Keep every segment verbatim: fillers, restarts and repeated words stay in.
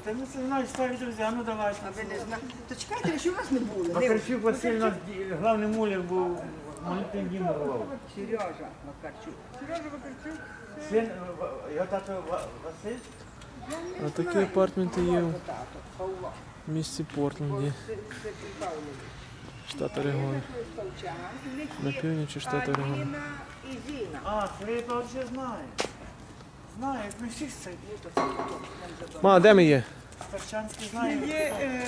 Та ми це знаємо, старі друзі, а ну давайте. А ви не знаєте? То чекайте, що у вас не було? Вакарчук Василь, у нас главний муляр був, молитвен гімн рвав. Сережа Вакарчук. Сережа Вакарчук. Син, його тато Василь? А такі апартменти є в місті Портленді, штат Орегон. На північі штату Орегон. А, це я то вже знаю. Знаю, як ми всі це. Ма, де ми є? Старчанський знає. Є е,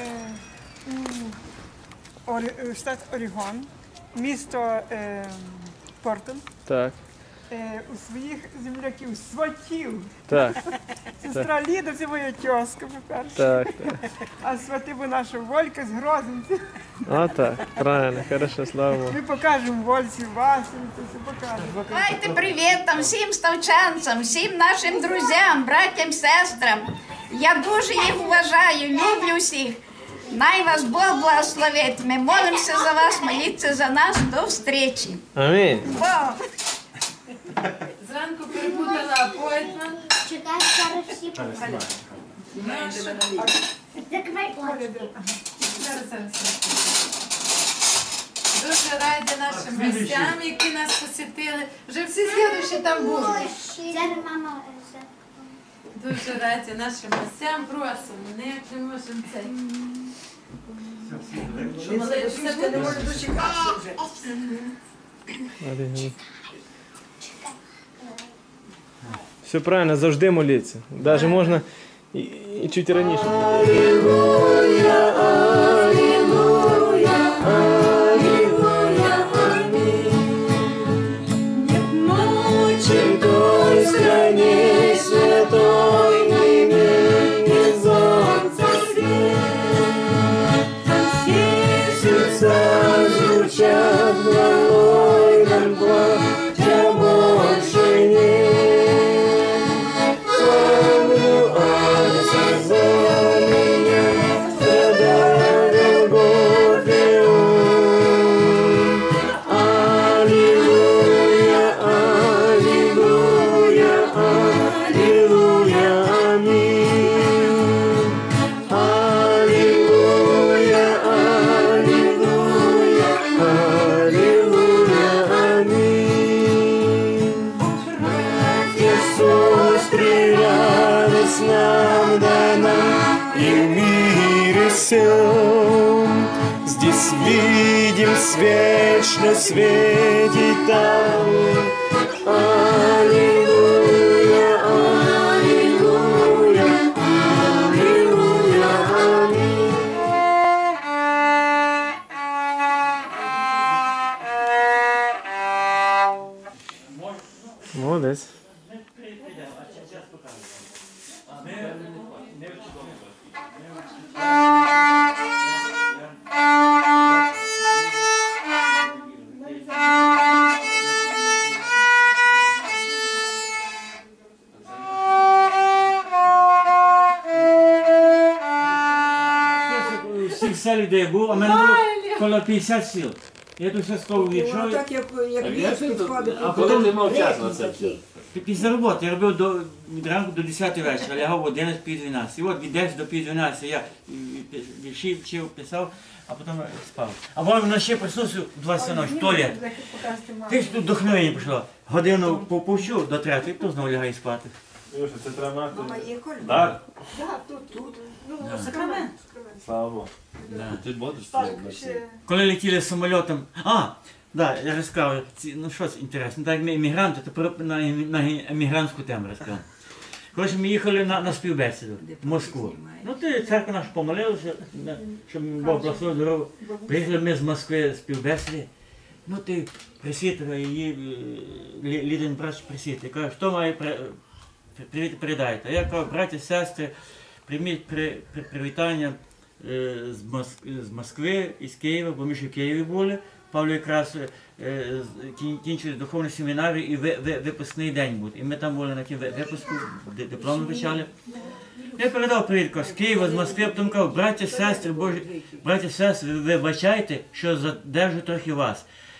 у Ори- штат Орегон, місто е, Портленд. Так, Е, у своїх земляків, сватів. так, Сестра Ліда, це моя тьоска, по-перше. так, так. А свати бо наша Волька з Грозинців. А так, правильно, хорошо, слава Богу. Ми покажемо Вольці, Василь, це все покажемо. Дайте привіт там всім ставчанцям, всім нашим друзям, братям, сестрам. Я дуже їх вважаю, люблю всіх. Най вас Бог благословить. Ми молимося за вас, моліться за нас. До зустрічі. Амінь. Бог! Зранку перепутала апойтмент. Чекай, зараз всі покажуть. Закривай очі. Зараз, зараз. Дуже раді нашим гостям, які нас посітили. Вже всі слідущі там були. Зараз мама. Дуже раді нашим гостям. Просимо, ніяк не можемо це. Що молитися Я не будемо? можу дочекатися вже. Алілуя. Все правильно, завжди моліться. Навіть можна і, і чуть раніше. Здесь видим вечно светит там. Аллилуйя, аллилуйя, аллилуйя, аминь. Молодець. Всіх селі, де я був, а в мене було коло п'ятдесят сіл. Я тут все стову А відчую. так як, як вірш підходить. А то потім не не мав час на це все. Після роботи я робив до, від ранку до десятої вечора, лягав в одинадцять, пів дванадцять. І от від десяти до пів дванадцяти я вірші вчив, писав, а потім спав. А потім вночі проснувся в двадцять ночі, в туалет. Ти ж тут вдохновення пішло. Годину попущу до третьої, потім знову лягаю спати. Це треба. Мама є коль? Так. Так, тут, тут. Ну, Да. Сакрамент. Слава Богу. Да. Ти будеш Ще Коли летіли самольотом, а, да, я розказав, ці- ну що це інтересно, так як ми емігранти, то про- на, ем- на емігрантську тему розказав. Коротше, ми їхали на, на співбесіду в Москву. Ну, ти церква наша помолилася, на- щоб Бог благословив дорогу. Приїхали ми з Москви співбесіди. Ну, ти присвітила її, е, лі- Лідин брат присвітив. Каже, хто має при- привіт передайте. А я кажу, браті, сестри, прийміть при, при, привітання е, з, Моск... з Москви, із Києва, бо ми ще в Києві були. Павло якраз е, з- кін- кінчили духовну семінарію і ви, ви, випускний день був. І ми там були на тім ви- випуску, ди- диплом вручали. Я передав привіт кажу, з Києва, з Москви, а потім кажу, браті, сестри, Божі, браті, сестри, ви вибачайте, що задержу трохи вас.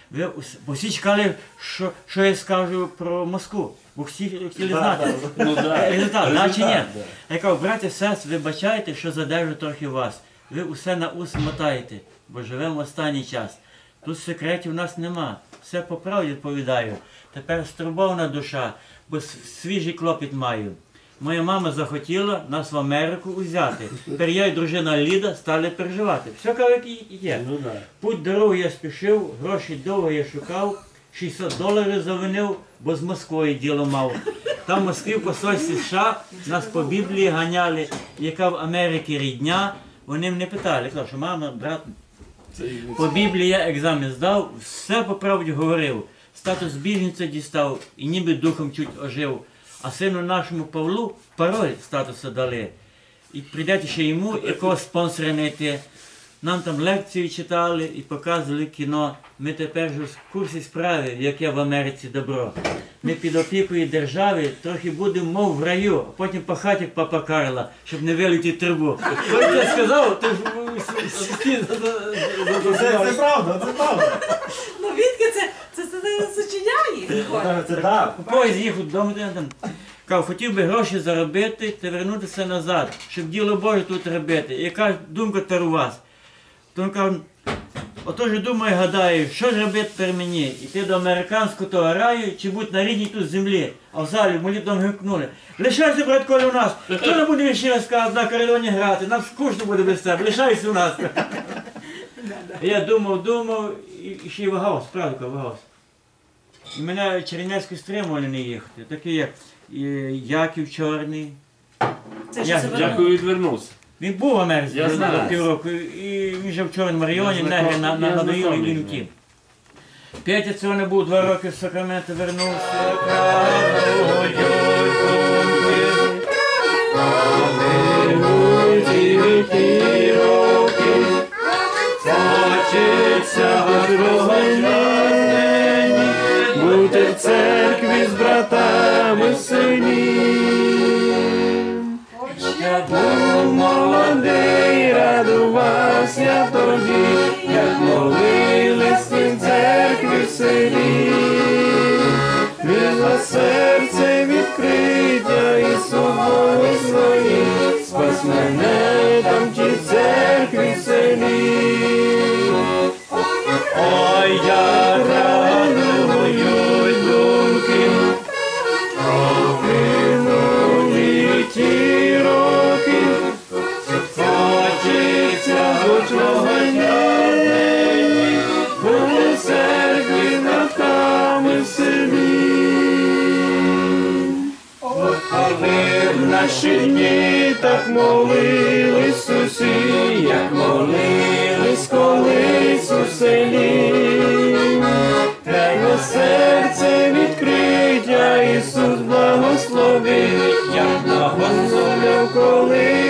Ви ус- бо всі чекали, що, що я скажу про Москву. Бо всі хотіли знати. Ну, да. Результат, да чи ні? Результат, да. Я кажу, браті, сестри, вибачайте, що задержу трохи вас. Ви усе на ус мотаєте, бо живемо в останній час. Тут секретів у нас нема. Все по правді відповідаю. Тепер стурбована душа, бо с- свіжий клопіт маю. Моя мама захотіла нас в Америку взяти. Тепер я і дружина Ліда стали переживати. Все, кажу, як і є. Ну, да. Путь дорогу я спішив, гроші довго я шукав, шістсот доларів завинив, бо з Москвою діло мав. Там в Москві в посольстві США нас по Біблії ганяли, яка в Америці рідня. Вони мене питали, кажу, що мама, брат, Це і не по Біблії я екзамен здав, все по правді говорив. Статус біженця дістав і ніби духом чуть ожив. А сину нашому Павлу пароль статусу дали. І прийдете ще йому, якого спонсора знайти. Нам там лекції читали і показували кіно. Ми тепер вже в курсі справи, яке в Америці добро. Ми під опікою держави трохи будемо, мов в раю, а потім пахати, як папа Карла, щоб не вилити трубу. Коли я сказав, то всі Це правда, це правда. Ну відки це, це, це, це сочиняє? Це так. поїзд їхав додому, там. Кажу, хотів би гроші заробити та вернутися назад, щоб діло Боже тут робити. Яка ж думка тепер у вас? То він каже, отож думаю, гадаю, що ж робити тепер мені? Іти до американського того раю, чи бути на рідній тут землі? А в залі молитвом гукнули. Лишайся, брат, коли у нас. Хто не буде ще розказувати на коридоні грати? Нам скучно буде без тебе. Лишайся у нас. Я думав, думав і і ще й вагався, справді вагався. І мене Чернівецьку стримували не їхати. Такі як і Яків Чорний. Це Я- що це Дякую, відвернувся. Він був в Америці Я до- знаю. до півроку, і він жив в Чорному районі, Я негри знаком- на, на, я надоїли і знайомий він з ним. втім. Петя цього не був, два роки в Сакраменто вернувся. Правдою думки. Ті роки, хочеться розгонянені, бути в церкві з братами сині. Я був молодий, радувався тоді, як молились в церкві в селі. Візла серце відкриття, Ісус благословив, спас мене там ті церкві в селі. Ой, як радують думки, прокинули ті роки, хочеться хоч вогняний, бути в церкві з братами в селі. Коли в наші дні так молились усі, як молились колись у селі. Треба серце відкриття, Ісус благословив, як благословив колись.